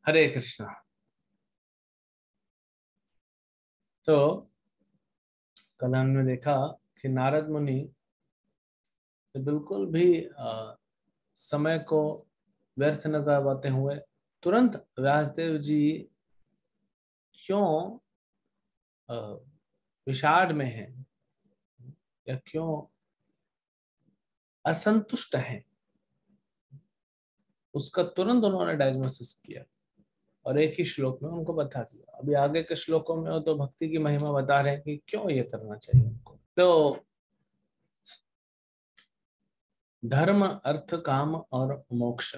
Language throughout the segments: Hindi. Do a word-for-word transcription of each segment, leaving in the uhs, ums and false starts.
हरे कृष्णा। तो कल हमने देखा कि नारद मुनि बिल्कुल भी आ, समय को व्यर्थ न करवाते हुए तुरंत व्यासदेव जी क्यों आ, विषाद में हैं या क्यों असंतुष्ट हैं, उसका तुरंत उन्होंने डायग्नोसिस किया और एक ही श्लोक में उनको बता दिया। अभी आगे के श्लोकों में वो तो भक्ति की महिमा बता रहे हैं कि क्यों ये करना चाहिए उनको। तो धर्म, अर्थ, काम और मोक्ष।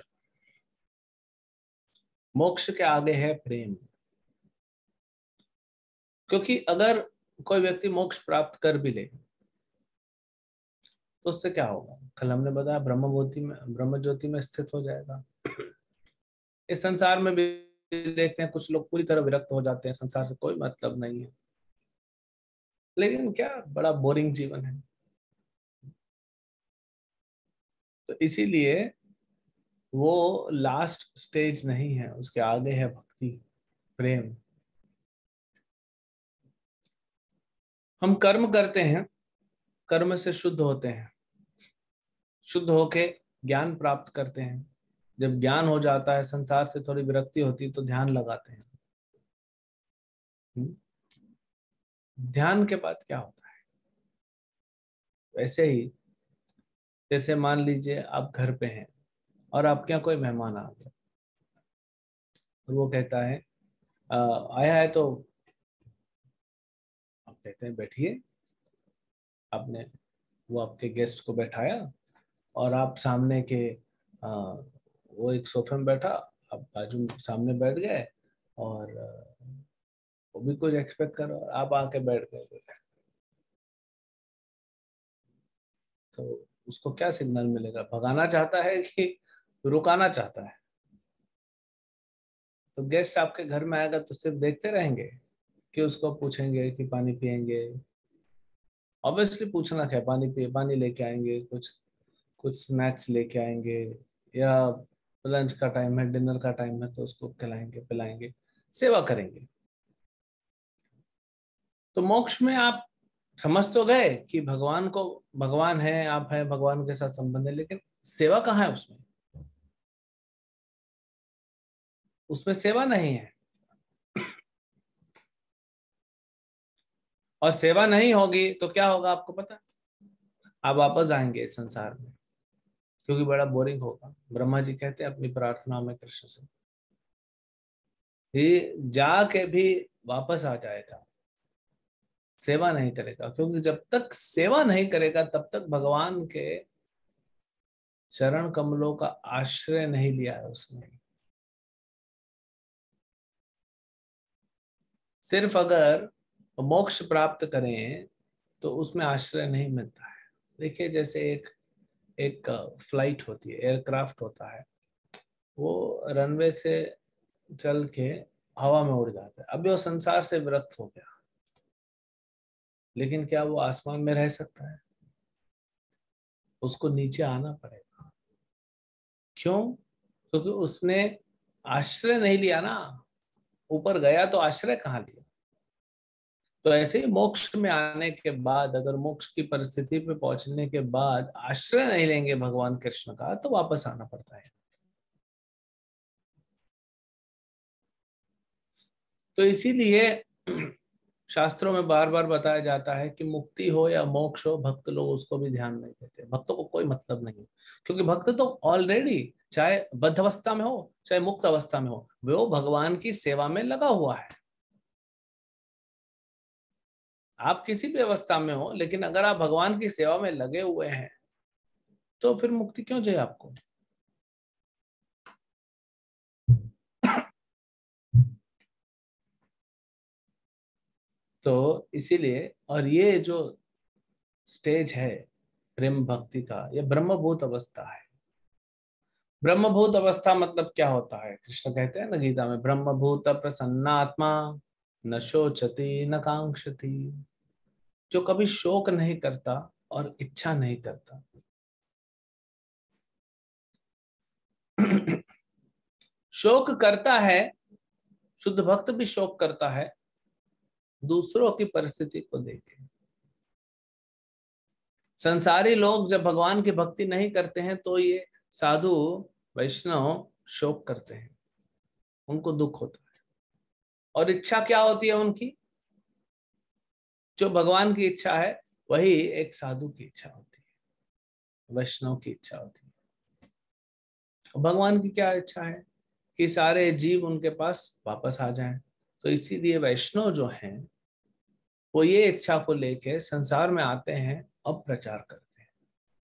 मोक्ष के आगे है प्रेम, क्योंकि अगर कोई व्यक्ति मोक्ष प्राप्त कर भी ले तो उससे क्या होगा? कल हमने बताया ब्रह्म ज्योति में ब्रह्म ज्योति में स्थित हो जाएगा। इस संसार में भी देखते हैं कुछ लोग पूरी तरह विरक्त हो जाते हैं, संसार से कोई मतलब नहीं है, लेकिन क्या बड़ा बोरिंग जीवन है। तो इसीलिए वो लास्ट स्टेज नहीं है, उसके आगे है भक्ति, प्रेम। हम कर्म करते हैं, कर्म से शुद्ध होते हैं, शुद्ध होके ज्ञान प्राप्त करते हैं। जब ज्ञान हो जाता है, संसार से थोड़ी विरक्ति होती है, तो ध्यान लगाते हैं। ध्यान के बाद क्या होता है? वैसे ही जैसे मान लीजिए आप घर पे हैं और आपके यहाँ कोई मेहमान आ गया और वो कहता है "आ, आया है तो आप कहते हैं बैठिए। आपने वो आपके गेस्ट को बैठाया और आप सामने के आ, वो एक सोफे में बैठा, आप बाजू में सामने बैठ गए और आ, वो भी कुछ एक्सपेक्ट कर रहा है, आप आके बैठ गए। तो उसको क्या सिग्नल मिलेगा? भगाना चाहता है कि रुकाना चाहता है? तो गेस्ट आपके घर में आएगा तो सिर्फ देखते रहेंगे कि उसको पूछेंगे कि पानी पियेंगे? ऑब्वियसली पूछना क्या, पानी पिए, पानी लेके आएंगे, कुछ कुछ स्नैक्स लेके आएंगे, या लंच का टाइम है, डिनर का टाइम है तो उसको खिलाएंगे पिलाएंगे, सेवा करेंगे। तो मोक्ष में आप समझ तो गए कि भगवान को, भगवान है, आप है, भगवान के साथ संबंध है, लेकिन सेवा कहाँ है उसमें? उसमें सेवा नहीं है। और सेवा नहीं होगी तो क्या होगा आपको पता है? आप वापस आएंगे इस संसार में, क्योंकि बड़ा बोरिंग होगा। ब्रह्मा जी कहते हैं अपनी प्रार्थना में कृष्ण से, ये जाके भी वापस आ जाएगा, सेवा नहीं करेगा। क्योंकि जब तक सेवा नहीं करेगा तब तक भगवान के चरण कमलों का आश्रय नहीं लिया है उसने। सिर्फ अगर मोक्ष प्राप्त करें तो उसमें आश्रय नहीं मिलता है। देखिए जैसे एक एक फ्लाइट होती है, एयरक्राफ्ट होता है, वो रनवे से चल के हवा में उड़ जाता है। अभी वो संसार से विरक्त हो गया, लेकिन क्या वो आसमान में रह सकता है? उसको नीचे आना पड़ेगा। क्यों? क्योंकि उसने आश्रय नहीं लिया ना। ऊपर गया तो आश्रय कहाँ लिया? तो ऐसे ही मोक्ष में आने के बाद, अगर मोक्ष की परिस्थिति पे पहुंचने के बाद आश्रय नहीं लेंगे भगवान कृष्ण का, तो वापस आना पड़ता है। तो इसीलिए शास्त्रों में बार बार बताया जाता है कि मुक्ति हो या मोक्ष हो, भक्त लोग उसको भी ध्यान नहीं देते। भक्तों को कोई मतलब नहीं, क्योंकि भक्त तो ऑलरेडी, चाहे बद्ध अवस्था में हो चाहे मुक्त अवस्था में हो, वो भगवान की सेवा में लगा हुआ है। आप किसी भी अवस्था में हो, लेकिन अगर आप भगवान की सेवा में लगे हुए हैं तो फिर मुक्ति क्यों चाहिए आपको? तो इसीलिए, और ये जो स्टेज है प्रेम भक्ति का, ये ब्रह्मभूत अवस्था है। ब्रह्मभूत अवस्था मतलब क्या होता है? कृष्ण कहते हैं ना गीता में, ब्रह्मभूत प्रसन्नात्मा न शोचति न कांक्षति, जो कभी शोक नहीं करता और इच्छा नहीं करता। शोक करता है शुद्ध भक्त भी शोक करता है दूसरों की परिस्थिति को देख के। संसारी लोग जब भगवान की भक्ति नहीं करते हैं तो ये साधु वैष्णव शोक करते हैं, उनको दुख होता है। और इच्छा क्या होती है उनकी? जो भगवान की इच्छा है वही एक साधु की इच्छा होती है, वैष्णव की इच्छा होती है। भगवान की क्या इच्छा है? कि सारे जीव उनके पास वापस आ जाएं। तो इसीलिए वैष्णव जो हैं वो ये इच्छा को लेके संसार में आते हैं और प्रचार करते हैं।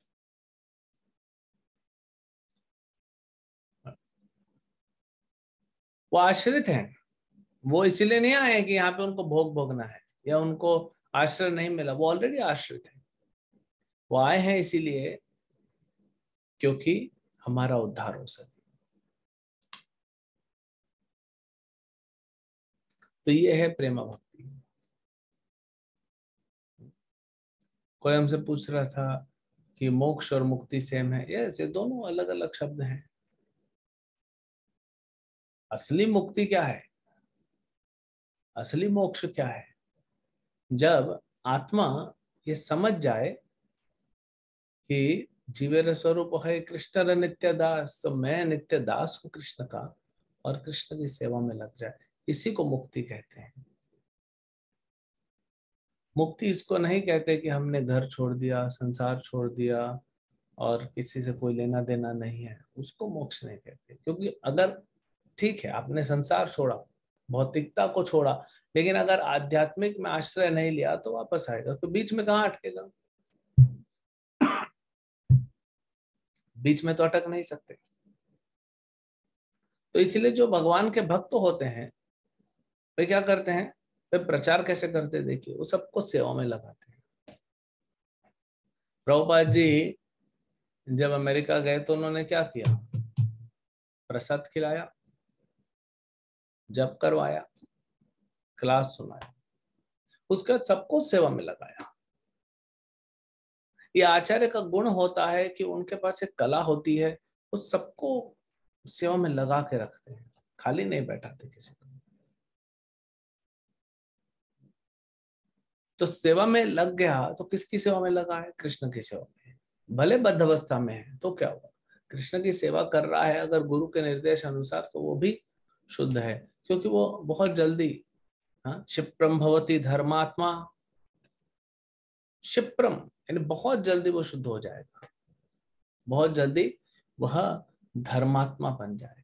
वो आश्रित हैं, वो इसलिए नहीं आए कि यहाँ पे उनको भोग भोगना है या उनको आश्रय नहीं मिला, वो ऑलरेडी आश्रित है। वो आए हैं इसीलिए क्योंकि हमारा उद्धार हो सके। तो ये है प्रेम भक्ति। कोई हमसे पूछ रहा था कि मोक्ष और मुक्ति सेम है। यस, ये दोनों अलग अलग शब्द हैं। असली मुक्ति क्या है, असली मोक्ष क्या है? जब आत्मा ये समझ जाए कि जीवेर स्वरूप है कृष्ण नित्य दास, तो मैं नित्य दास हूं कृष्ण का, और कृष्ण की सेवा में लग जाए, इसी को मुक्ति कहते हैं। मुक्ति इसको नहीं कहते कि हमने घर छोड़ दिया, संसार छोड़ दिया और किसी से कोई लेना देना नहीं है, उसको मोक्ष नहीं कहते। क्योंकि अगर ठीक है आपने संसार छोड़ा, भौतिकता को छोड़ा, लेकिन अगर आध्यात्मिक में आश्रय नहीं लिया तो वापस आएगा, तो बीच में कहाँ अटकेगा? बीच में तो अटक नहीं सकते। तो इसलिए जो भगवान के भक्त होते हैं वे क्या करते हैं? वे प्रचार कैसे करते हैं? देखिए, वो सबको सेवा में लगाते हैं। प्रभुपाद जी जब अमेरिका गए तो उन्होंने क्या किया? प्रसाद खिलाया, जप करवाया, क्लास सुनाया, उसके बाद सबको सेवा में लगाया। ये आचार्य का गुण होता है कि उनके पास एक कला होती है, वो सबको सेवा में लगा के रखते हैं, खाली नहीं बैठाते किसी को। तो सेवा में लग गया तो किसकी सेवा में लगा है? कृष्ण की सेवा में। भले बद्ध अवस्था में है तो क्या हुआ? कृष्ण की सेवा कर रहा है अगर गुरु के निर्देश अनुसार, तो वो भी शुद्ध है, क्योंकि वो बहुत जल्दी, हाँ, क्षिप्रम भवति धर्मात्मा, क्षिप्रम यानी बहुत जल्दी वो शुद्ध हो जाएगा, बहुत जल्दी वह धर्मात्मा बन जाएगा।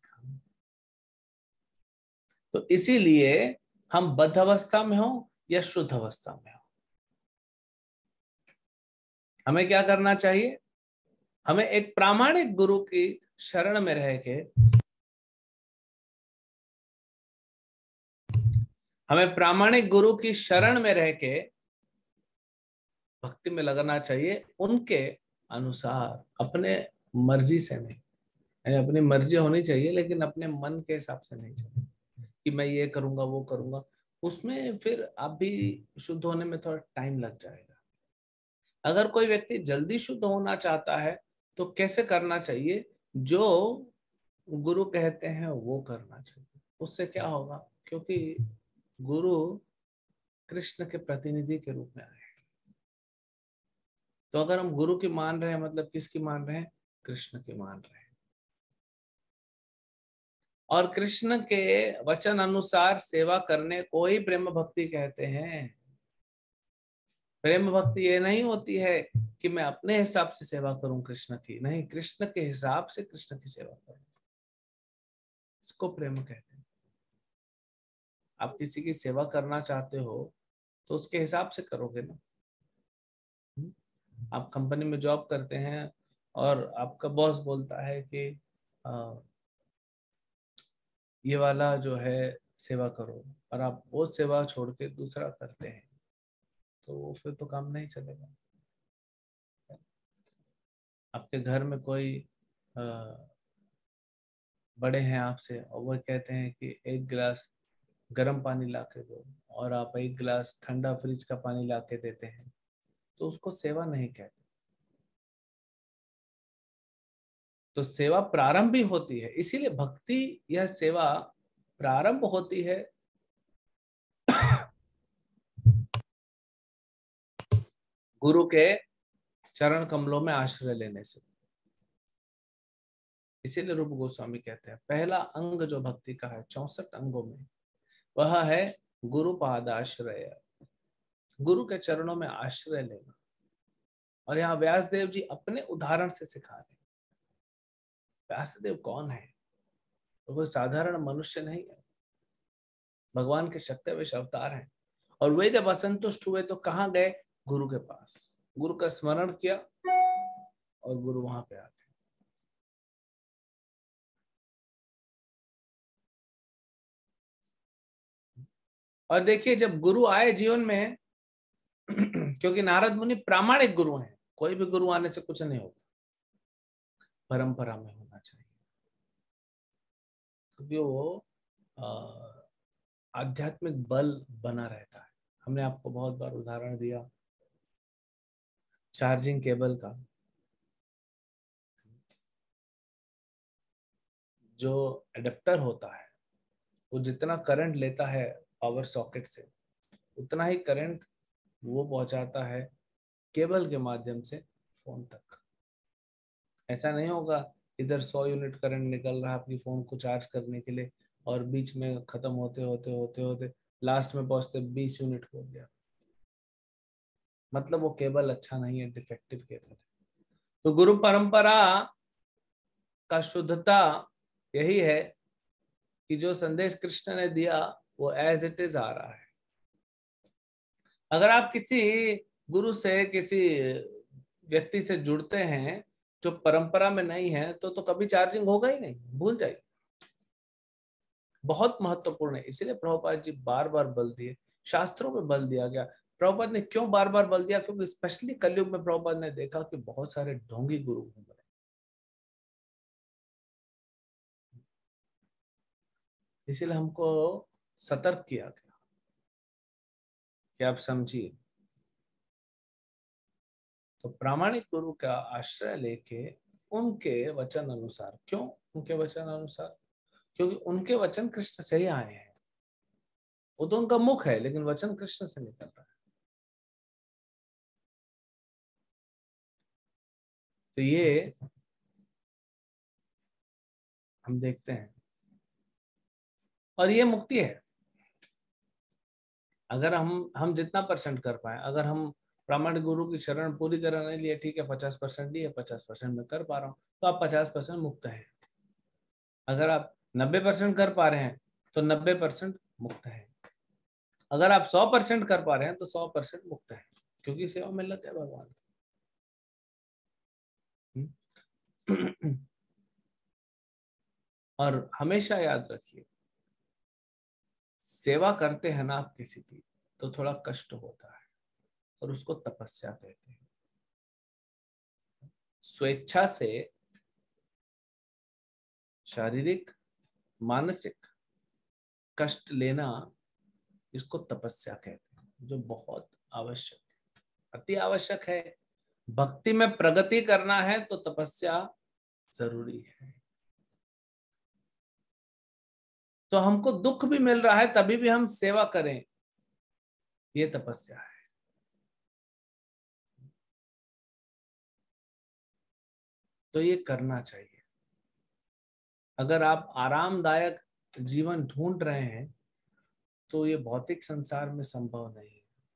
तो इसीलिए हम बद्ध अवस्था में हो या शुद्ध अवस्था में हो, हमें क्या करना चाहिए? हमें एक प्रामाणिक गुरु की शरण में रह के हमें प्रामाणिक गुरु की शरण में रह के भक्ति में लगना चाहिए, उनके अनुसार, अपने मर्जी से नहीं। यानी अपनी मर्जी होनी चाहिए लेकिन अपने मन के हिसाब से नहीं चाहिए कि मैं ये करूंगा वो करूंगा। उसमें फिर आप भी शुद्ध होने में थोड़ा टाइम लग जाएगा। अगर कोई व्यक्ति जल्दी शुद्ध होना चाहता है तो कैसे करना चाहिए? जो गुरु कहते हैं वो करना चाहिए। उससे क्या होगा? क्योंकि गुरु कृष्ण के प्रतिनिधि के रूप में आए, तो अगर हम गुरु की मान रहे हैं मतलब किसकी मान रहे हैं? कृष्ण की मान रहे हैं। और कृष्ण के वचन अनुसार सेवा करने को ही प्रेम भक्ति कहते हैं। प्रेम भक्ति ये नहीं होती है कि मैं अपने हिसाब से सेवा करूं कृष्ण की, नहीं, कृष्ण के हिसाब से कृष्ण की सेवा करूं, इसको प्रेम कहते हैं। आप किसी की सेवा करना चाहते हो तो उसके हिसाब से करोगे ना। आप कंपनी में जॉब करते हैं और आपका बॉस बोलता है कि आ, ये वाला जो है सेवा करो, और आप वो सेवा छोड़ के दूसरा करते हैं, तो फिर तो काम नहीं चलेगा। आपके घर में कोई आ, बड़े हैं आपसे और वो कहते हैं कि एक गिलास गर्म पानी ला के दो, और आप एक गिलास ठंडा फ्रिज का पानी ला के देते हैं, तो उसको सेवा नहीं कहते। तो सेवा प्रारंभ भी होती है, इसीलिए भक्ति या सेवा प्रारंभ होती है गुरु के चरण कमलों में आश्रय लेने से। इसीलिए रूप गोस्वामी कहते हैं पहला अंग जो भक्ति का है चौसठ अंगों में, वह है गुरु पादाश्रय, गुरु के चरणों में आश्रय लेना। और यहाँ व्यासदेव जी अपने उदाहरण से सिखा रहे हैं। व्यासदेव कौन है? तो वो साधारण मनुष्य नहीं है, भगवान के शक्तिवेश अवतार हैं। और वे जब असंतुष्ट हुए तो कहाँ गए? गुरु के पास। गुरु का स्मरण किया और गुरु वहां पे आ गए। और देखिए जब गुरु आए जीवन में क्योंकि नारद मुनि प्रामाणिक गुरु हैं, कोई भी गुरु आने से कुछ नहीं होगा, परंपरा में होना चाहिए, क्योंकि वो आध्यात्मिक बल बना रहता है। हमने आपको बहुत बार उदाहरण दिया चार्जिंग केबल का, जो एडेप्टर होता है वो जितना करंट लेता है पावर सॉकेट से, उतना ही करंट वो पहुंचाता है केबल के माध्यम से फोन तक। ऐसा नहीं होगा इधर सौ यूनिट करंट निकल रहा है आपकी फोन को चार्ज करने के लिए और बीच में खत्म होते होते होते होते लास्ट में पहुंचते बीस यूनिट हो गया, मतलब वो केबल अच्छा नहीं है, डिफेक्टिव केबल है। तो गुरु परंपरा का शुद्धता यही है कि जो संदेश कृष्ण ने दिया वो एज इट इज आ रहा है। अगर आप किसी गुरु से, किसी व्यक्ति से जुड़ते हैं जो परंपरा में नहीं है, तो तो कभी चार्जिंग होगा ही नहीं, भूल जाइए। बहुत महत्वपूर्ण है। इसीलिए प्रभुपाद जी बार बार बल दिए, शास्त्रों में बल दिया गया। प्रभुपाद ने क्यों बार बार बल दिया? क्योंकि स्पेशली कलयुग में प्रभुपाद ने देखा कि बहुत सारे ढोंगी गुरु घूम रहे, इसीलिए हमको सतर्क किया गया कि आप समझिए। तो प्रामाणिक गुरु का आश्रय लेके उनके वचन अनुसार, क्यों उनके वचन अनुसार? क्योंकि उनके वचन कृष्ण से ही आए हैं। वो तो उनका मुख है लेकिन वचन कृष्ण से निकल रहा है। तो ये हम देखते हैं और ये मुक्ति है। अगर हम हम जितना परसेंट कर पाए, अगर हम प्रामाणिक गुरु की शरण पूरी तरह नहीं लिए, ठीक है पचास परसेंट लिए, पचास परसेंट में कर पा रहा हूँ, तो आप पचास परसेंट मुक्त हैं। अगर आप नब्बे परसेंट कर पा रहे हैं तो नब्बे परसेंट मुक्त है। अगर आप सौ परसेंट कर पा रहे हैं तो सौ परसेंट मुक्त है, क्योंकि सेवा में लग गए भगवान। और हमेशा याद रखिए, सेवा करते हैं ना आप किसी की, तो थोड़ा कष्ट होता है और उसको तपस्या कहते हैं। स्वेच्छा से शारीरिक मानसिक कष्ट लेना, इसको तपस्या कहते हैं, जो बहुत आवश्यक है, अति आवश्यक है। भक्ति में प्रगति करना है तो तपस्या जरूरी है। तो हमको दुख भी मिल रहा है तभी भी हम सेवा करें, ये तपस्या है। तो ये करना चाहिए। अगर आप आरामदायक जीवन ढूंढ रहे हैं तो ये भौतिक संसार में संभव नहीं है,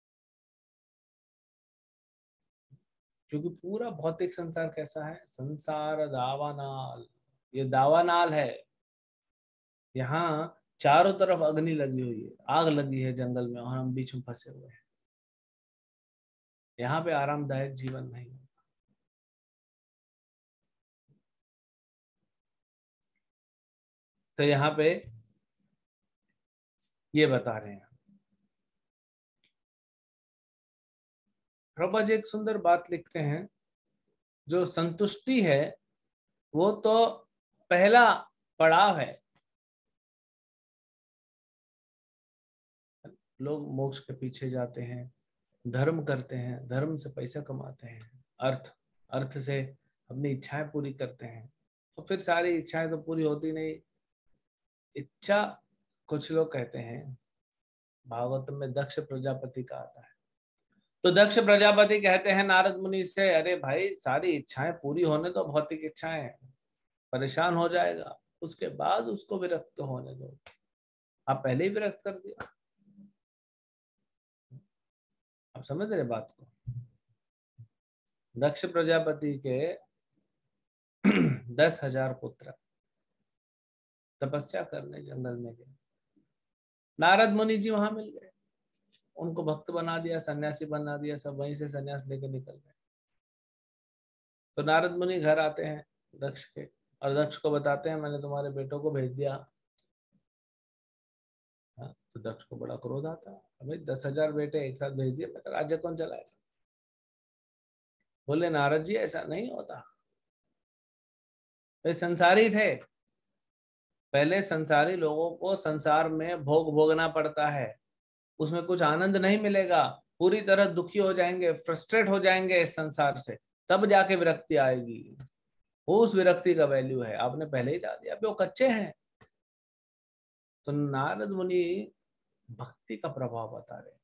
क्योंकि पूरा भौतिक संसार कैसा है? संसार दावानाल, ये दावानाल है। यहाँ चारों तरफ अग्नि लगी हुई है, आग लगी है जंगल में, और हम बीच में फंसे हुए हैं। यहाँ पे आरामदायक जीवन नहीं है। तो यहाँ पे ये बता रहे हैं प्रभुपाद जी, एक सुंदर बात लिखते हैं, जो संतुष्टि है वो तो पहला पड़ाव है। लोग मोक्ष के पीछे जाते हैं, धर्म करते हैं, धर्म से पैसा कमाते हैं, अर्थ अर्थ से अपनी इच्छाएं पूरी करते हैं, तो फिर सारी इच्छाएं तो पूरी होती नहीं। इच्छा कुछ लोग कहते हैं, भागवत में दक्ष प्रजापति का आता है, तो दक्ष प्रजापति कहते हैं नारद मुनि से, अरे भाई सारी इच्छाएं पूरी होने दो, भौतिक इच्छाएं, परेशान हो जाएगा, उसके बाद उसको विरक्त होने दो। आप पहले ही विरक्त कर दिया। आप समझ रहे बात को? दक्ष प्रजापति के दस हजार पुत्र तपस्या करने जंगल में गए, नारद मुनि जी वहां मिल गए, उनको भक्त बना दिया, सन्यासी बना दिया, सब वहीं से सन्यास लेके निकल गए। तो नारद मुनि घर आते हैं दक्ष के, और दक्ष को बताते हैं मैंने तुम्हारे बेटों को भेज दिया। हाँ, तो दक्ष को बड़ा क्रोध आता है, भाई दस हजार बेटे एक साथ भेज दिए, मतलब राज्य कौन चलाएगा? बोले नारद जी ऐसा नहीं होता, वे संसारी थे, पहले संसारी लोगों को संसार में भोग भोगना पड़ता है, उसमें कुछ आनंद नहीं मिलेगा, पूरी तरह दुखी हो जाएंगे, फ्रस्ट्रेट हो जाएंगे इस संसार से, तब जाके विरक्ति आएगी। वो उस विरक्ति का वैल्यू है, आपने पहले ही डाल दिया, अभी वो कच्चे हैं। तो नारद मुनि भक्ति का प्रभाव बता रहे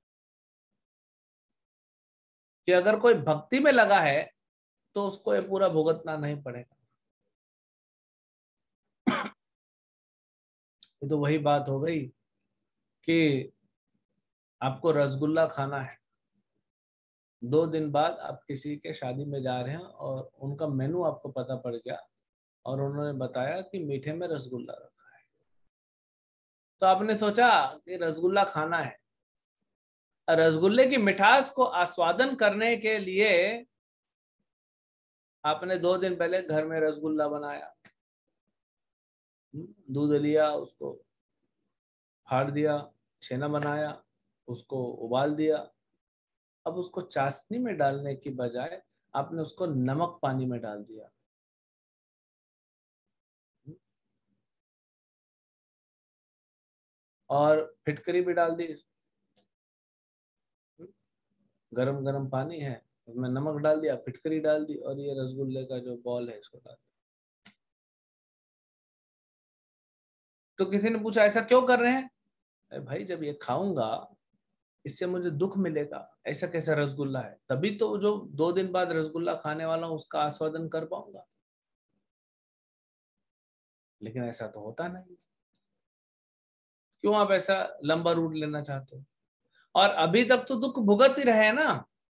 कि अगर कोई भक्ति में लगा है तो उसको ये पूरा भुगतना नहीं पड़ेगा। तो वही बात हो गई कि आपको रसगुल्ला खाना है, दो दिन बाद आप किसी के शादी में जा रहे हैं और उनका मेनू आपको पता पड़ गया और उन्होंने बताया कि मीठे में रसगुल्ला रखा है, तो आपने सोचा कि रसगुल्ला खाना है। रसगुल्ले की मिठास को आस्वादन करने के लिए आपने दो दिन पहले घर में रसगुल्ला बनाया, दूध लिया, उसको फाड़ दिया, छेना बनाया, उसको उबाल दिया। अब उसको चाशनी में डालने की बजाय आपने उसको नमक पानी में डाल दिया, और फिटकरी भी डाल दी। गरम गरम पानी है, उसमें नमक डाल दिया, फिटकरी डाल दी, और ये रसगुल्ले का जो बॉल है इसको डाल दिया। तो किसी ने पूछा ऐसा क्यों कर रहे हैं? अरे भाई जब ये खाऊंगा इससे मुझे दुख मिलेगा, ऐसा कैसा रसगुल्ला है, तभी तो जो दो दिन बाद रसगुल्ला खाने वाला हूं उसका आस्वादन कर पाऊंगा। लेकिन ऐसा तो होता नहीं, क्यों आप ऐसा लंबा रूट लेना चाहते हो? और अभी तक तो दुख भुगत ही रहे हैं ना।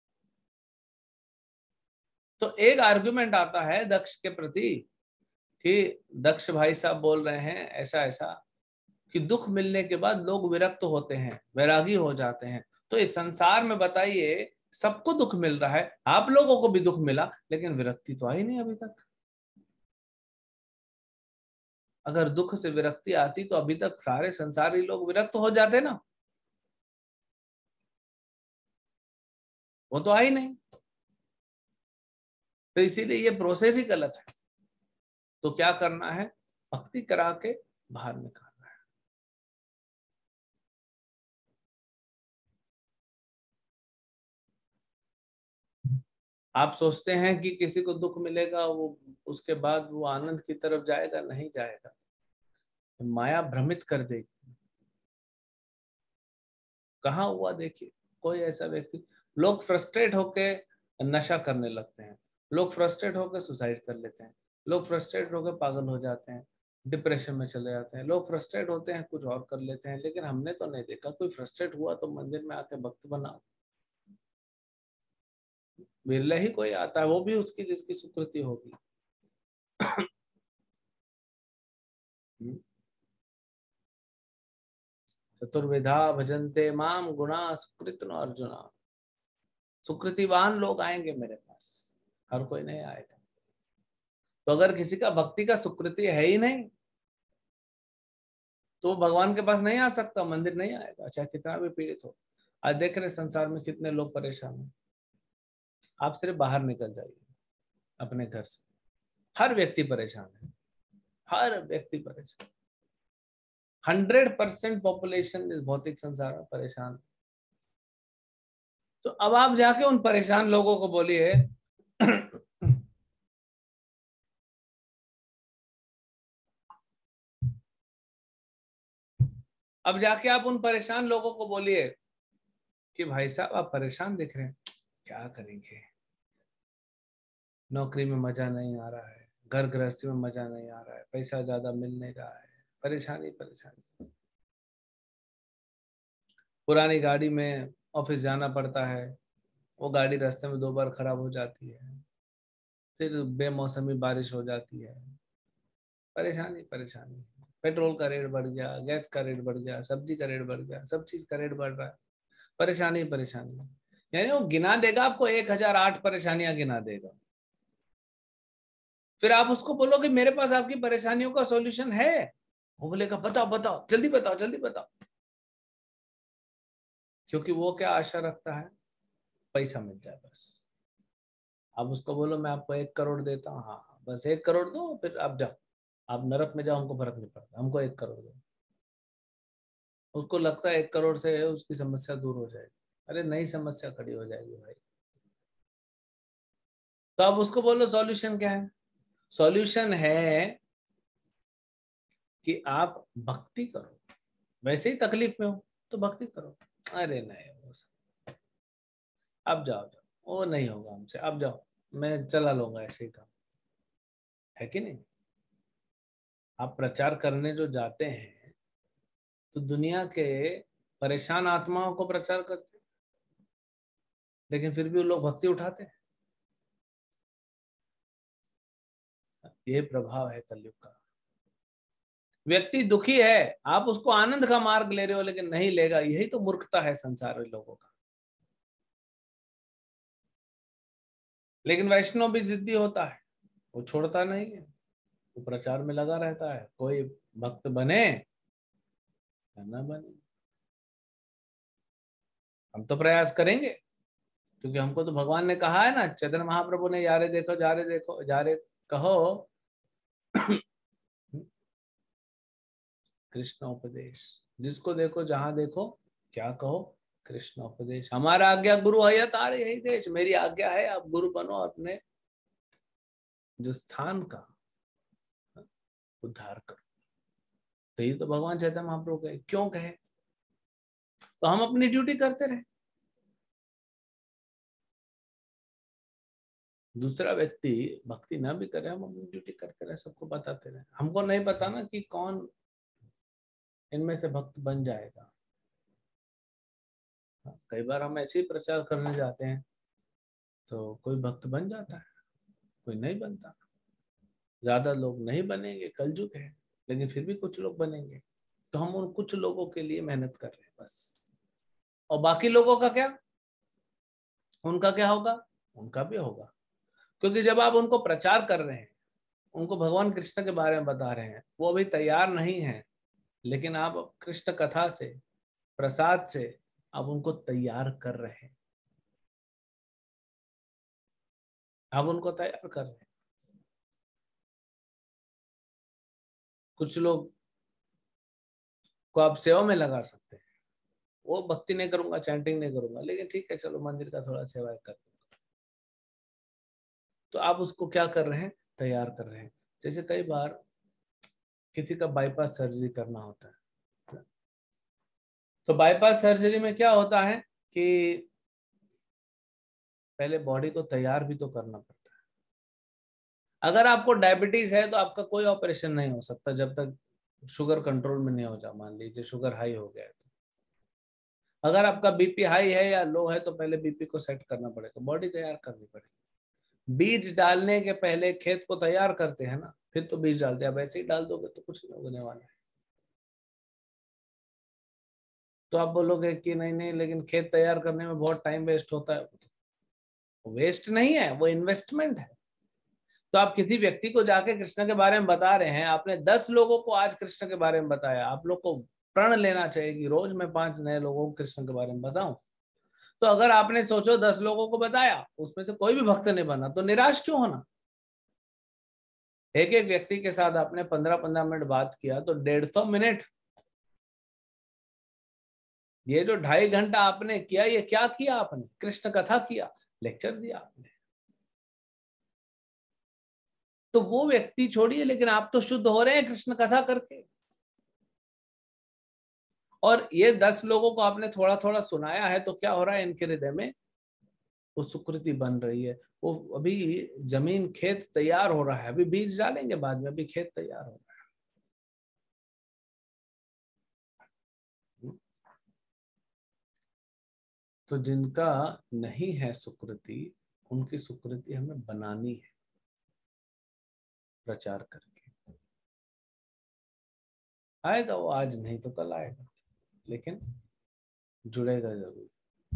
तो एक आर्गुमेंट आता है दक्ष के प्रति कि दक्ष भाई साहब बोल रहे हैं ऐसा ऐसा कि दुख मिलने के बाद लोग विरक्त होते हैं, वैरागी हो जाते हैं। तो इस संसार में बताइए, सबको दुख मिल रहा है, आप लोगों को भी दुख मिला, लेकिन विरक्ति तो आई नहीं अभी तक। अगर दुख से विरक्ति आती तो अभी तक सारे संसारी लोग विरक्त हो जाते ना, वो तो आई नहीं। तो इसीलिए ये प्रोसेस ही गलत है। तो क्या करना है? भक्ति करा के बाहर निकालना है। आप सोचते हैं कि किसी को दुख मिलेगा, वो उसके बाद वो आनंद की तरफ जाएगा? नहीं जाएगा, माया भ्रमित कर देगी। कहाँ हुआ देखिए कोई ऐसा व्यक्ति, लोग फ्रस्ट्रेट होके नशा करने लगते हैं, लोग फ्रस्ट्रेट होकर सुसाइड कर लेते हैं, लोग फ्रस्ट्रेट होकर पागल हो जाते हैं, डिप्रेशन में चले जाते हैं, लोग फ्रस्ट्रेट होते हैं कुछ और कर लेते हैं। लेकिन हमने तो नहीं देखा कोई फ्रस्ट्रेट हुआ तो मंदिर में आके भक्त बना। बिरला ही कोई आता है, वो भी उसकी जिसकी सुकृति होगी। चतुर्विधा भजन्ते माम गुणा सुकृत अर्जुना। सुकृतिवान लोग आएंगे मेरे पास, हर कोई नहीं आएगा। तो अगर किसी का भक्ति का सुकृति है ही नहीं तो भगवान के पास नहीं आ सकता, मंदिर नहीं आएगा, चाहे कितना भी पीड़ित हो। आज देख रहे संसार में कितने लोग परेशान हैं। आप सिर्फ बाहर निकल जाइए अपने घर से, हर व्यक्ति परेशान है, हर व्यक्ति परेशान। हंड्रेड परसेंट पॉपुलेशन इस भौतिक संसार में परेशान। तो अब आप जाके उन परेशान लोगों को बोलिए अब जाके आप उन परेशान लोगों को बोलिए कि भाई साहब आप परेशान दिख रहे हैं, क्या करेंगे, नौकरी में मजा नहीं आ रहा है, घर गृहस्थी में मजा नहीं आ रहा है, पैसा ज्यादा मिल नहीं रहा है, परेशानी परेशानी, पुरानी गाड़ी में ऑफिस जाना पड़ता है, वो गाड़ी रास्ते में दो बार खराब हो जाती है, फिर बेमौसमी बारिश हो जाती है, परेशानी परेशानी, पेट्रोल का रेट बढ़ गया, गैस का रेट बढ़ गया, सब्जी का रेट बढ़ गया, सब चीज का रेट बढ़ रहा है, परेशानी परेशानी। यानी वो गिना देगा आपको, एक हजार आठ परेशानियां गिना देगा। फिर आप उसको बोलो कि मेरे पास आपकी परेशानियों का सॉल्यूशन है, वो बोलेगा बताओ बताओ जल्दी बताओ जल्दी बताओ। क्योंकि वो क्या आशा रखता है, पैसा मिल जाए बस। आप उसको बोलो मैं आपको एक करोड़ देता हूँ, हाँ हाँ बस एक करोड़ दो, फिर आप जाओ, आप नरक में जाओ, हमको फर्क नहीं पड़ता, हमको एक करोड़ दो। उसको लगता है एक करोड़ से उसकी समस्या दूर हो जाएगी। अरे नई समस्या खड़ी हो जाएगी भाई। तो आप उसको बोलो सॉल्यूशन क्या है। सॉल्यूशन है कि आप भक्ति करो, वैसे ही तकलीफ में हो तो भक्ति करो। अरे नहीं हो सकता, अब जाओ जाओ, वो नहीं होगा हमसे, अब जाओ, मैं चला लूंगा ऐसे ही काम, है कि नहीं। आप प्रचार करने जो जाते हैं तो दुनिया के परेशान आत्माओं को प्रचार करते हैं, लेकिन फिर भी वो लोग भक्ति उठाते हैं। ये प्रभाव है कलयुग का। व्यक्ति दुखी है, आप उसको आनंद का मार्ग ले रहे हो लेकिन नहीं लेगा, यही तो मूर्खता है संसार में लोगों का। लेकिन वैष्णव भी जिद्दी होता है, वो छोड़ता नहीं है, वो प्रचार में लगा रहता है, कोई भक्त बने या ना बने, हम तो प्रयास करेंगे। क्योंकि हमको तो भगवान ने कहा है ना, चैतन्य महाप्रभु ने, यारे देखो जारे देखो जारे कहो कृष्ण उपदेश, जिसको देखो जहां देखो क्या कहो, कृष्ण उपदेश। हमारा आज्ञा गुरु है तारे यही देश, मेरी आज्ञा है आप गुरु बनो, अपने जो स्थान का उद्धार करो। तो ये तो भगवान चैतन्य महाप्रभु कहे, क्यों कहे, तो हम अपनी ड्यूटी करते रहे। दूसरा व्यक्ति भक्ति ना भी करे, हम अपनी ड्यूटी करते रहे, सबको बताते रहे। हमको नहीं पता ना कि कौन इनमें से भक्त बन जाएगा। कई बार हम ऐसे ही प्रचार करने जाते हैं तो कोई भक्त बन जाता है, कोई नहीं बनता। ज्यादा लोग नहीं बनेंगे, कलयुग है, लेकिन फिर भी कुछ लोग बनेंगे। तो हम उन कुछ लोगों के लिए मेहनत कर रहे हैं बस। और बाकी लोगों का क्या, उनका क्या होगा, उनका भी होगा। क्योंकि जब आप उनको प्रचार कर रहे हैं, उनको भगवान कृष्ण के बारे में बता रहे हैं, वो अभी तैयार नहीं है, लेकिन आप कृष्ण कथा से, प्रसाद से आप उनको तैयार कर रहे हैं, आप उनको तैयार कर रहे हैं। कुछ लोग को आप सेवा में लगा सकते हैं, वो भक्ति नहीं करूंगा, चैंटिंग नहीं करूंगा, लेकिन ठीक है चलो मंदिर का थोड़ा सेवा कर दूंगा। तो आप उसको क्या कर रहे हैं, तैयार कर रहे हैं। जैसे कई बार किसी का बाईपास सर्जरी करना होता है, तो बाईपास सर्जरी में क्या होता है कि पहले बॉडी को तैयार भी तो करना पड़ता है। अगर आपको डायबिटीज है तो आपका कोई ऑपरेशन नहीं हो सकता जब तक शुगर कंट्रोल में नहीं हो जाए। मान लीजिए शुगर हाई हो गया है, तो अगर आपका बीपी हाई है या लो है तो पहले बीपी को सेट करना पड़ेगा, बॉडी तैयार करनी पड़ेगी। बीज डालने के पहले खेत को तैयार करते हैं ना, फिर तो बीज डालते हैं। अब ऐसे ही डाल दोगे तो कुछ नहीं होने वाला है। तो आप बोलोगे कि नहीं नहीं, लेकिन खेत तैयार करने में बहुत टाइम वेस्ट होता है। वेस्ट नहीं है, वो इन्वेस्टमेंट है। तो आप किसी व्यक्ति को जाके कृष्ण के बारे में बता रहे हैं, आपने दस लोगों को आज कृष्ण के बारे में बताया, आप लोग को प्रण लेना चाहिए कि रोज मैं पांच नए लोगों को कृष्ण के बारे में बताऊं। तो अगर आपने सोचो दस लोगों को बताया, उसमें से कोई भी भक्त नहीं बना, तो निराश क्यों होना। एक एक व्यक्ति के साथ आपने पंद्रह पंद्रह मिनट बात किया तो डेढ़ सौ मिनट, ये जो ढाई घंटा आपने किया, ये क्या किया आपने, कृष्ण कथा किया, लेक्चर दिया आपने। तो वो व्यक्ति छोड़िए, लेकिन आप तो शुद्ध हो रहे हैं कृष्ण कथा करके। और ये दस लोगों को आपने थोड़ा थोड़ा सुनाया है, तो क्या हो रहा है इनके हृदय में? वो सुकृति बन रही है। वो अभी जमीन, खेत तैयार हो रहा है, अभी बीज डालेंगे बाद में, अभी खेत तैयार हो रहा है। तो जिनका नहीं है सुकृति, उनकी सुकृति हमें बनानी है प्रचार करके। आएगा वो, आज नहीं तो कल आएगा, लेकिन जुड़ेगा जरूर।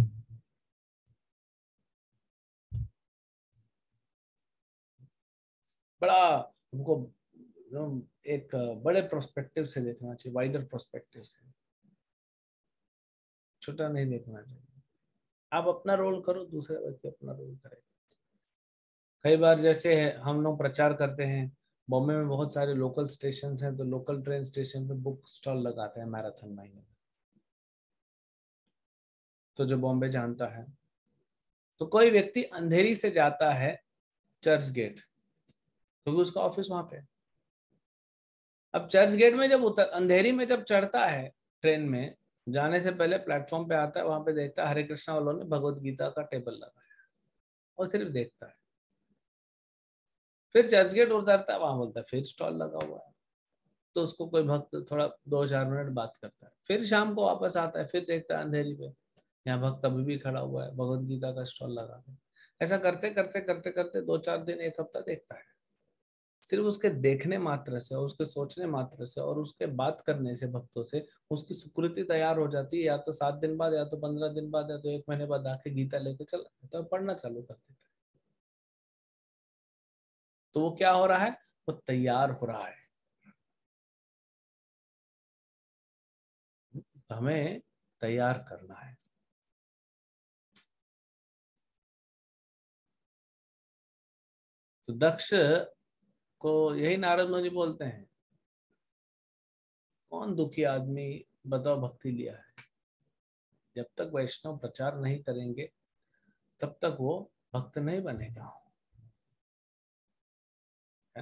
बड़ा हमको एक बड़े प्रोस्पेक्टिव से देखना चाहिए, वाइडर प्रोस्पेक्टिव से, छोटा नहीं देखना चाहिए। आप अपना रोल करो, दूसरा व्यक्ति अपना रोल करे। कई बार जैसे हम लोग प्रचार करते हैं, बॉम्बे में बहुत सारे लोकल स्टेशन हैं, तो लोकल ट्रेन स्टेशन पे बुक स्टॉल लगाते हैं मैराथन महीने में। तो जो बॉम्बे जानता है, तो कोई व्यक्ति अंधेरी से जाता है चर्च गेट, क्योंकि उसका ऑफिस वहां पे। अब चर्च गेट में जब उतर, अंधेरी में जब चढ़ता है ट्रेन में, जाने से पहले प्लेटफॉर्म पे आता है, वहां पे देखता है हरे कृष्णा वालों ने भगवत गीता का टेबल लगाया, और सिर्फ देखता है। फिर चर्च गेट उतरता है, वहां बोलता है फिर स्टॉल लगा हुआ है। तो उसको कोई भक्त थोड़ा दो चार मिनट बात करता है, फिर शाम को वापस आता है, फिर देखता है अंधेरी पे यहाँ भक्त अभी भी खड़ा हुआ है, भगवत गीता का स्टॉल लगा है। ऐसा करते करते करते करते दो चार दिन, एक हफ्ता देखता है। सिर्फ उसके देखने मात्र से, उसके सोचने मात्र से, और उसके बात करने से भक्तों से उसकी सुकृति तैयार हो जाती है। या तो सात दिन बाद, या तो पंद्रह दिन बाद, या तो एक महीने बाद आके गीता लेके चला जाता है, पढ़ना चालू कर देता है। तो वो क्या हो रहा है? वो तैयार हो रहा है। तो हमें तैयार करना है। तो दक्ष को यही नारद मुनि बोलते हैं, कौन दुखी आदमी बताओ भक्ति लिया है? जब तक वैष्णव प्रचार नहीं करेंगे, तब तक वो भक्त नहीं बनेगा। है?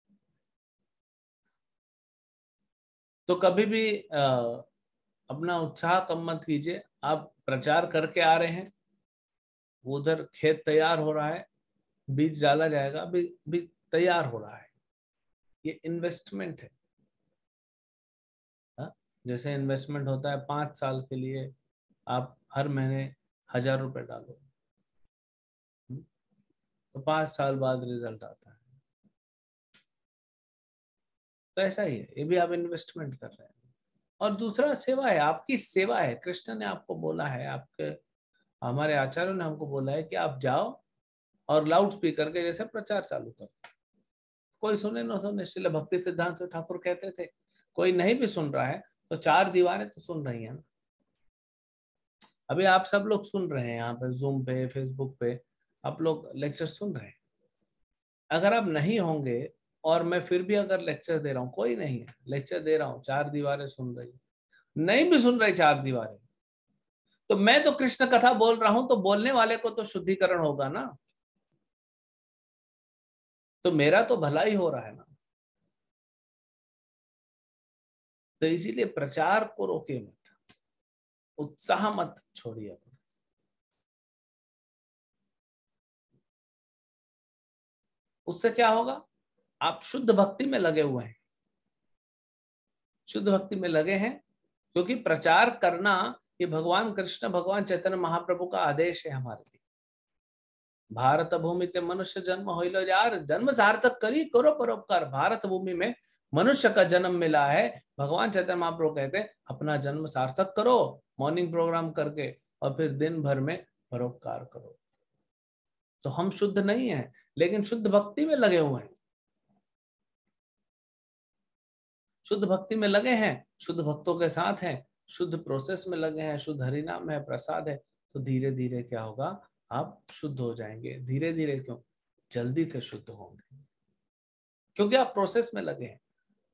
तो कभी भी आ, अपना उत्साह कम मत कीजिए। आप प्रचार करके आ रहे हैं, उधर खेत तैयार हो रहा है, बीज डाला जाएगा, अभी भी तैयार हो रहा है। ये इन्वेस्टमेंट है। हा? जैसे इन्वेस्टमेंट होता है पांच साल के लिए, आप हर महीने हजार रुपए डालो, तो पांच साल बाद रिजल्ट आता है। तो ऐसा ही है, ये भी आप इन्वेस्टमेंट कर रहे हैं। और दूसरा सेवा है, आपकी सेवा है। कृष्ण ने आपको बोला है, आपके हमारे आचार्यों ने हमको बोला है कि आप जाओ और लाउड स्पीकर के जैसे प्रचार चालू करो। कोई सुने ना सुने, श्रील भक्ति सिद्धांत ठाकुर कहते थे, कोई नहीं भी सुन रहा है तो चार दीवारें तो सुन रही है ना। अभी आप सब लोग सुन रहे हैं, यहाँ पे जूम पे, फेसबुक पे आप लोग लेक्चर सुन रहे हैं। अगर आप नहीं होंगे, और मैं फिर भी अगर लेक्चर दे रहा हूँ, कोई नहीं है, लेक्चर दे रहा हूँ, चार दीवारें सुन रही, नहीं भी सुन रही चार दीवारें, तो मैं तो कृष्ण कथा बोल रहा हूं, तो बोलने वाले को तो शुद्धिकरण होगा ना, तो मेरा तो भला ही हो रहा है ना। तो इसीलिए प्रचार को रोके मत, उत्साह मत छोड़िए। उससे क्या होगा? आप शुद्ध भक्ति में लगे हुए हैं, शुद्ध भक्ति में लगे हैं, क्योंकि प्रचार करना ये भगवान कृष्ण, भगवान चैतन्य महाप्रभु का आदेश है हमारे लिए। भारत भूमि ते मनुष्य जन्म होइलो, यार जन्म सार्थक करी करो परोपकार। भारत भूमि में मनुष्य का जन्म मिला है, भगवान चैतन्य महाप्रभु कहते हैं अपना जन्म सार्थक करो मॉर्निंग प्रोग्राम करके, और फिर दिन भर में परोपकार करो। तो हम शुद्ध नहीं है, लेकिन शुद्ध भक्ति में लगे हुए हैं, शुद्ध भक्ति में लगे हैं, शुद्ध भक्तों के साथ हैं, शुद्ध प्रोसेस में लगे हैं, शुद्ध हरिनाम है, प्रसाद है। तो धीरे धीरे क्या होगा? आप शुद्ध हो जाएंगे। धीरे धीरे क्यों? जल्दी से शुद्ध होंगे, क्योंकि आप प्रोसेस में लगे हैं।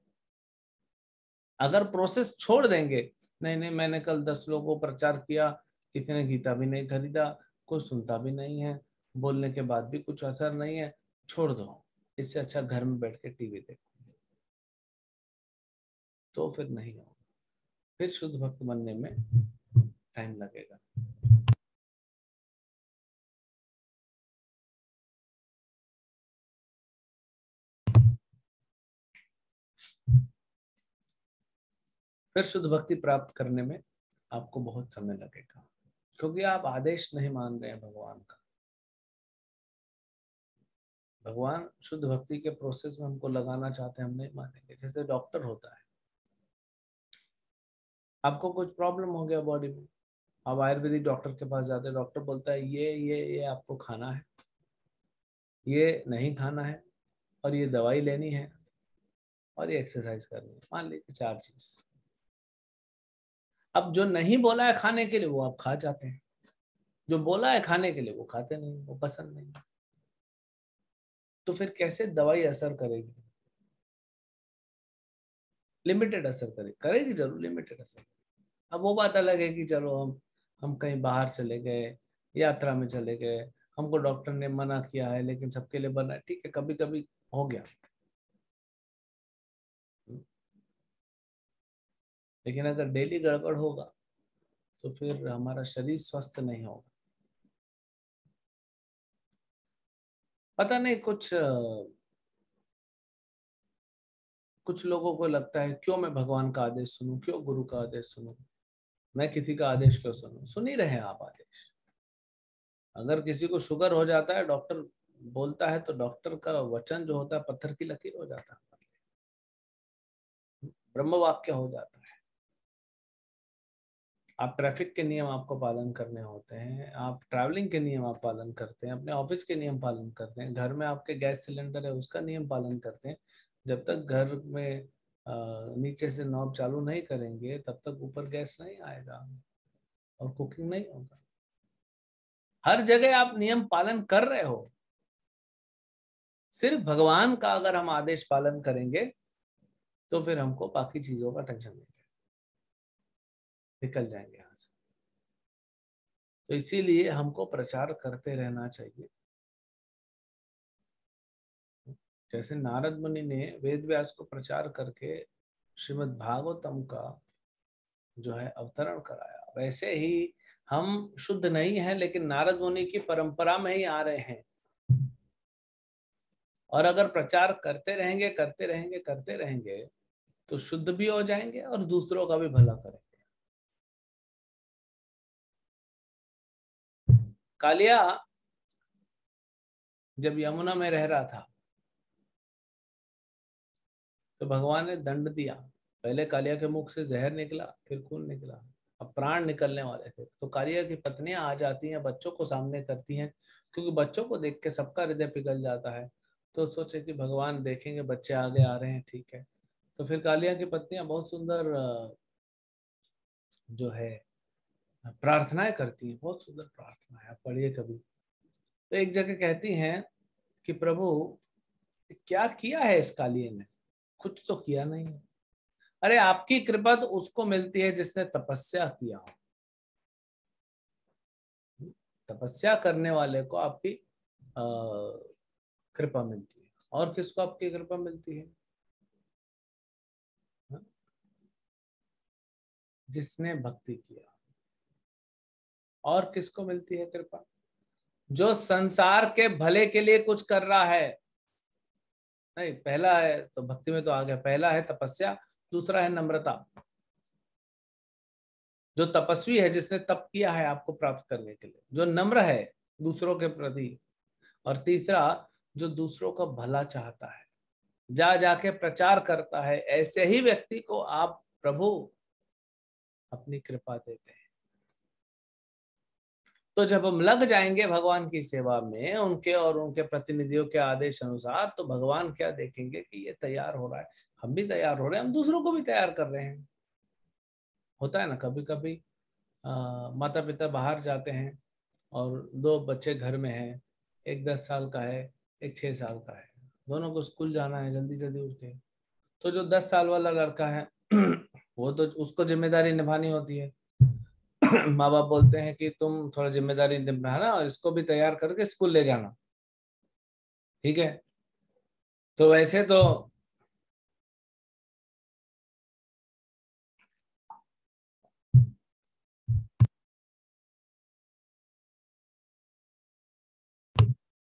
अगर प्रोसेस छोड़ देंगे, नहीं नहीं मैंने कल दस लोगों को प्रचार किया, किसी ने गीता भी नहीं खरीदा, कोई सुनता भी नहीं है, बोलने के बाद भी कुछ असर नहीं है, छोड़ दो, इससे अच्छा घर में बैठ के टीवी देखो। तो फिर नहीं होगा। फिर शुद्ध भक्त बनने में टाइम लगेगा। फिर शुद्ध भक्ति प्राप्त करने में आपको बहुत समय लगेगा, क्योंकि आप आदेश नहीं मान रहे हैं भगवान का। भगवान शुद्ध भक्ति के प्रोसेस में हमको लगाना चाहते हैं, हम नहीं मानेंगे। जैसे डॉक्टर होता है, आपको कुछ प्रॉब्लम हो गया बॉडी में, आप आयुर्वेदिक डॉक्टर के पास जाते हैं, डॉक्टर बोलता है ये ये ये आपको खाना है, ये नहीं खाना है, और ये दवाई लेनी है, और ये एक्सरसाइज करनी है। मान लीजिए चार चीज। अब जो नहीं बोला है खाने के लिए वो आप खा जाते हैं, जो बोला है खाने के लिए वो खाते नहीं, वो पसंद नहीं। तो फिर कैसे दवाई असर करेगी? लिमिटेड असर करेगी, करेगी जरूर, लिमिटेड असर। अब वो बात अलग है कि चलो हम हम कहीं बाहर चले गए, यात्रा में चले गए, हमको डॉक्टर ने मना किया है लेकिन सबके लिए बना है, ठीक है, कभी कभी हो गया। लेकिन अगर डेली गड़बड़ होगा तो फिर हमारा शरीर स्वस्थ नहीं होगा। पता नहीं, कुछ कुछ लोगों को लगता है क्यों मैं भगवान का आदेश सुनूं, क्यों गुरु का आदेश सुनूं, मैं किसी का आदेश क्यों सुनूं? सुन ही रहे हैं आप आदेश। अगर किसी को शुगर हो जाता है, डॉक्टर बोलता है, तो डॉक्टर का वचन जो होता है पत्थर की लकीर हो जाता है, ब्रह्म वाक्य हो जाता है। आप ट्रैफिक के नियम आपको पालन करने होते हैं, आप ट्रैवलिंग के नियम आप पालन करते हैं, अपने ऑफिस के नियम पालन करते हैं, घर में आपके गैस सिलेंडर है उसका नियम पालन करते हैं। जब तक घर में अ, नीचे से नॉब चालू नहीं करेंगे तब तक ऊपर गैस नहीं आएगा और कुकिंग नहीं होगा। हर जगह आप नियम पालन कर रहे हो। सिर्फ भगवान का अगर हम आदेश पालन करेंगे तो फिर हमको बाकी चीजों का टेंशन नहीं है, निकल जाएंगे यहाँ से। तो इसीलिए हमको प्रचार करते रहना चाहिए। जैसे नारद मुनि ने वेद व्यास को प्रचार करके श्रीमद् भागवतम का जो है अवतरण कराया, वैसे ही हम शुद्ध नहीं है लेकिन नारद मुनि की परंपरा में ही आ रहे हैं। और अगर प्रचार करते रहेंगे करते रहेंगे करते रहेंगे तो शुद्ध भी हो जाएंगे और दूसरों का भी भला करेंगे। कालिया जब यमुना में रह रहा था तो भगवान ने दंड दिया। पहले कालिया के मुख से जहर निकला, फिर खून निकला, अब प्राण निकलने वाले थे। तो कालिया की पत्नियां आ जाती हैं, बच्चों को सामने करती हैं, क्योंकि बच्चों को देख के सबका हृदय पिघल जाता है। तो सोचे कि भगवान देखेंगे बच्चे आगे आ रहे हैं, ठीक है। तो फिर कालिया की पत्नियां बहुत सुंदर जो है प्रार्थनाएं करती हैं, बहुत सुंदर प्रार्थना है, आप पढ़िए कभी। तो एक जगह कहती हैं कि प्रभु क्या किया है इस कालिए ने, कुछ तो किया नहीं है। अरे आपकी कृपा तो उसको मिलती है जिसने तपस्या किया हो। तपस्या करने वाले को आपकी आ, कृपा मिलती है। और किसको आपकी कृपा मिलती है? हा? जिसने भक्ति किया। और किसको मिलती है कृपा? जो संसार के भले के लिए कुछ कर रहा है। नहीं, पहला है तो भक्ति में तो आ गया, पहला है तपस्या, दूसरा है नम्रता। जो तपस्वी है, जिसने तप किया है आपको प्राप्त करने के लिए, जो नम्र है दूसरों के प्रति, और तीसरा जो दूसरों का भला चाहता है, जा जाके प्रचार करता है, ऐसे ही व्यक्ति को आप प्रभु अपनी कृपा देते हैं। तो जब हम लग जाएंगे भगवान की सेवा में, उनके और उनके प्रतिनिधियों के आदेश अनुसार, तो भगवान क्या देखेंगे कि ये तैयार हो रहा है, हम भी तैयार हो रहे हैं, हम दूसरों को भी तैयार कर रहे हैं। होता है ना कभी कभी, माता पिता बाहर जाते हैं और दो बच्चे घर में हैं, एक दस साल का है, एक छह साल का है, दोनों को स्कूल जाना है जल्दी जल्दी उठ के। तो जो दस साल वाला लड़का है वो तो उसको जिम्मेदारी निभानी होती है। माँ बाप बोलते हैं कि तुम थोड़ा जिम्मेदारी निभाना और इसको भी तैयार करके स्कूल ले जाना, ठीक है। तो वैसे तो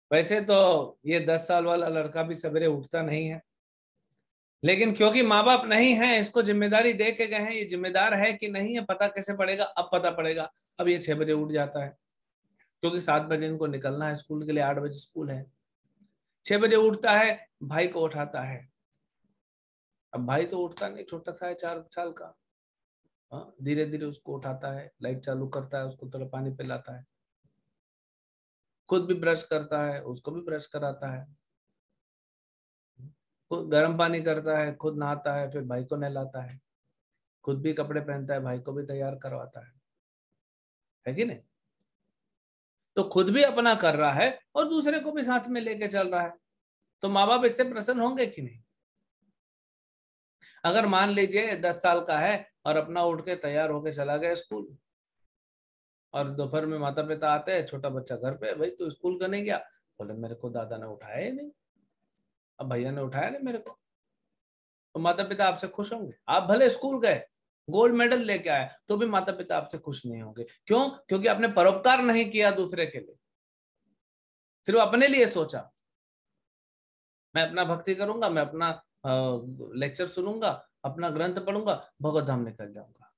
वैसे तो ये दस साल वाला लड़का भी सवेरे उठता नहीं है, लेकिन क्योंकि माँ बाप नहीं है, इसको जिम्मेदारी दे के गए हैं, ये जिम्मेदार है कि नहीं है पता कैसे पड़ेगा, अब पता पड़ेगा। अब ये छह बजे उठ जाता है, क्योंकि सात बजे इनको निकलना है स्कूल के लिए, आठ बजे स्कूल है। छह बजे उठता है, भाई को उठाता है। अब भाई तो उठता नहीं, छोटा सा है, चार साल का। हाँ, धीरे धीरे उसको उठाता है, लाइट चालू करता है, उसको थोड़ा पानी पिलाता है, खुद भी ब्रश करता है, उसको भी ब्रश कराता है, खुद गर्म पानी करता है, खुद नहाता है, फिर भाई को नहलाता है, खुद भी कपड़े पहनता है, भाई को भी तैयार करवाता है है कि नहीं? तो खुद भी अपना कर रहा है और दूसरे को भी साथ में लेके चल रहा है, तो माँ बाप इससे प्रसन्न होंगे कि नहीं? अगर मान लीजिए दस साल का है और अपना उठ के तैयार होके चला गया स्कूल, और दोपहर में माता पिता आते हैं, छोटा बच्चा घर पे, भाई तू स्कूल का नहीं गया? बोले मेरे को दादा ने उठाया ही नहीं, अब भैया ने उठाया नहीं मेरे को। तो माता पिता आपसे खुश होंगे? आप भले स्कूल गए, गोल्ड मेडल लेके आए, तो भी माता पिता आपसे खुश नहीं होंगे। क्यों? क्योंकि आपने परोपकार नहीं किया दूसरे के लिए, सिर्फ अपने लिए सोचा। मैं अपना भक्ति करूंगा, मैं अपना लेक्चर सुनूंगा, अपना ग्रंथ पढ़ूंगा, भगवत धाम निकल जाऊंगा।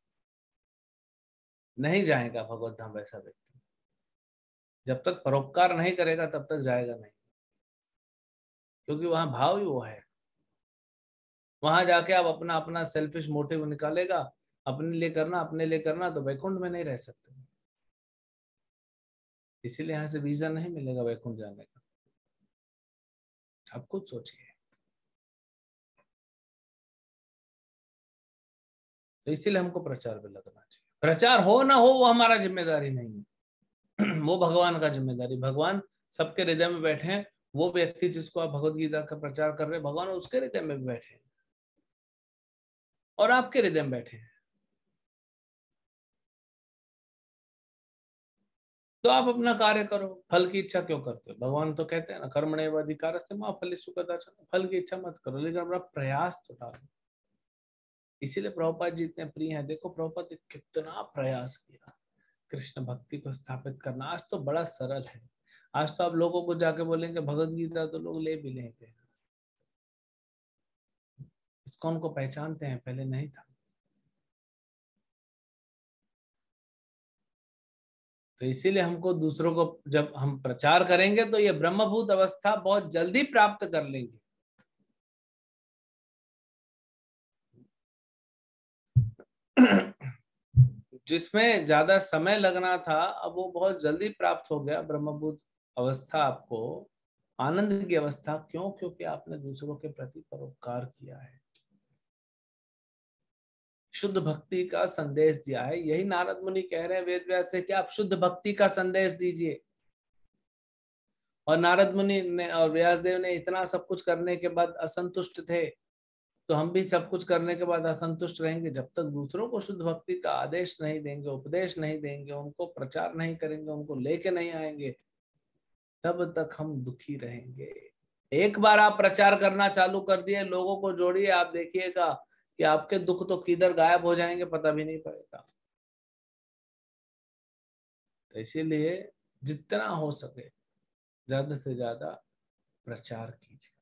नहीं जाएगा भगवत धाम वैसा व्यक्ति, जब तक परोपकार नहीं करेगा तब तक जाएगा नहीं, क्योंकि वहां भाव ही वो है। वहां जाके आप अपना अपना सेल्फिश मोटिव निकालेगा, अपने लिए करना, अपने लिए करना, तो वैकुंठ में नहीं रह सकते। इसीलिए यहाँ से वीजा नहीं मिलेगा वैकुंठ जाने का। आप खुद सोचिए। तो इसीलिए हमको प्रचार पे लगना चाहिए। प्रचार हो ना हो वो हमारा जिम्मेदारी नहीं है वो भगवान का जिम्मेदारी। भगवान सबके हृदय में बैठे हैं। वो व्यक्ति जिसको आप भगवत गीता का प्रचार कर रहे हैं, भगवान उसके हृदय में भी बैठे हैं और आपके हृदय में बैठे हैं। तो आप अपना कार्य करो, फल की इच्छा क्यों करते हो? भगवान तो कहते हैं ना, कर्मण्येव अधिकारस्ते मा फलेषु कदाचन। फल की इच्छा मत करो, लेकिन अपना प्रयास तो डालो। इसीलिए प्रभुपाद जी इतने प्रिय हैं। देखो प्रभुपाद ने कितना प्रयास किया कृष्ण भक्ति को स्थापित करना। आज तो बड़ा सरल है। आज तो आप लोगों को जाके बोलेंगे भगवत गीता, तो लोग ले भी लेंगे। इस्कॉन को पहचानते हैं, पहले नहीं था। तो इसीलिए हमको दूसरों को, जब हम प्रचार करेंगे तो ये ब्रह्मभूत अवस्था बहुत जल्दी प्राप्त कर लेंगे। जिसमें ज्यादा समय लगना था, अब वो बहुत जल्दी प्राप्त हो गया। ब्रह्मभूत अवस्था आपको, आनंद की अवस्था। क्यों? क्योंकि आपने दूसरों के प्रति परोपकार किया है, शुद्ध भक्ति का संदेश दिया है। यही नारद मुनि कह रहे हैं वेद व्यास से कि आप शुद्ध भक्ति का संदेश दीजिए। और नारद मुनि ने और व्यासदेव ने इतना सब कुछ करने के बाद असंतुष्ट थे, तो हम भी सब कुछ करने के बाद असंतुष्ट रहेंगे। जब तक दूसरों को शुद्ध भक्ति का आदेश नहीं देंगे, उपदेश नहीं देंगे, उनको प्रचार नहीं करेंगे, उनको लेके नहीं आएंगे, तब तक हम दुखी रहेंगे। एक बार आप प्रचार करना चालू कर दिए, लोगों को जोड़िए, आप देखिएगा कि आपके दुख तो किधर गायब हो जाएंगे, पता भी नहीं पड़ेगा। तो इसीलिए जितना हो सके ज्यादा से ज्यादा प्रचार कीजिए।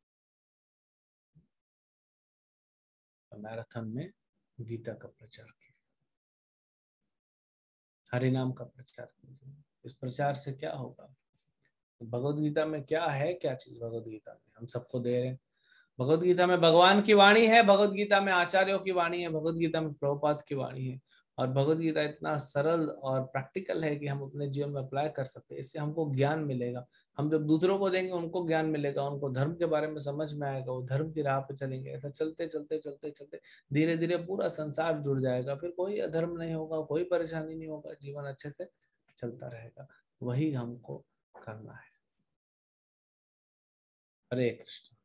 मैराथन में गीता का प्रचार कीजिए, हरि नाम का प्रचार कीजिए। इस प्रचार से क्या होगा? भगवत गीता में क्या है, क्या चीज भगवत गीता में हम सबको दे रहे हैं? भगवत गीता में भगवान की वाणी है, भगवत गीता में आचार्यों की वाणी है, भगवत गीता में प्रभुपाद की वाणी है। और भगवत गीता इतना सरल और प्रैक्टिकल है कि हम अपने जीवन में अप्लाई कर सकते हैं। इससे हमको ज्ञान मिलेगा। हम जब दूसरों को देंगे, उनको ज्ञान मिलेगा, उनको धर्म के बारे में समझ में आएगा, वो धर्म की राह पे चलेंगे। ऐसा चलते चलते चलते चलते धीरे धीरे पूरा संसार जुड़ जाएगा। फिर कोई अधर्म नहीं होगा, कोई परेशानी नहीं होगा, जीवन अच्छे से चलता रहेगा। वही हमको करना है। हरे कृष्ण।